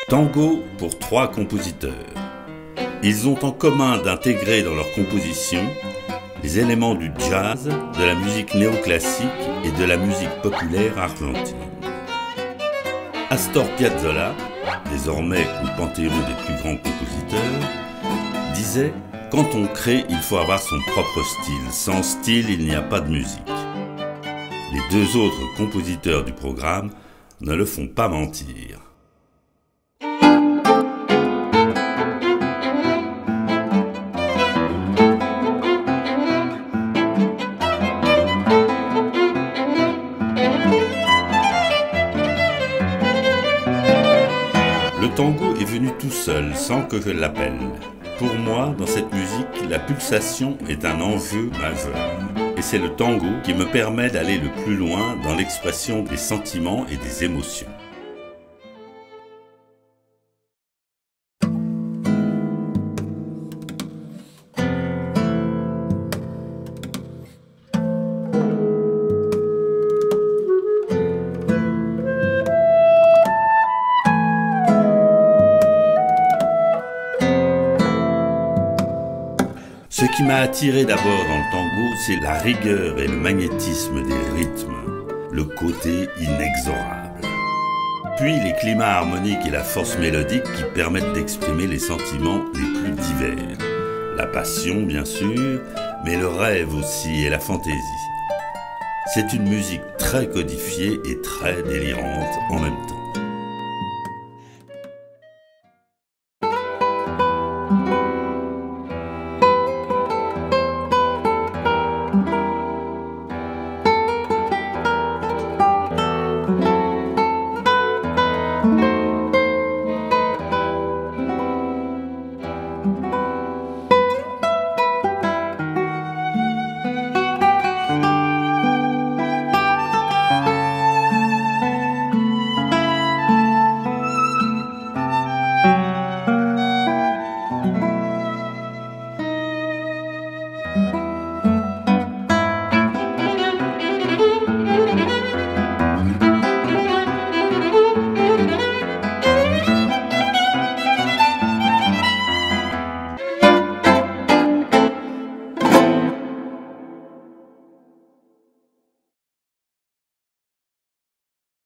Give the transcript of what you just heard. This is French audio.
Tango pour 3 compositeurs. Ils ont en commun d'intégrer dans leur composition les éléments du jazz, de la musique néoclassique et de la musique populaire argentine. Astor Piazzolla, désormais au panthéon des plus grands compositeurs, disait « Quand on crée, il faut avoir son propre style. Sans style, il n'y a pas de musique. » Les 2 autres compositeurs du programme ne le font pas mentir. Le tango est venu tout seul, sans que je l'appelle. Pour moi, dans cette musique, la pulsation est un enjeu majeur. Et c'est le tango qui me permet d'aller le plus loin dans l'expression des sentiments et des émotions. Ce qui m'a attiré d'abord dans le tango, c'est la rigueur et le magnétisme des rythmes, le côté inexorable. Puis les climats harmoniques et la force mélodique qui permettent d'exprimer les sentiments les plus divers. La passion, bien sûr, mais le rêve aussi et la fantaisie. C'est une musique très codifiée et très délirante en même temps.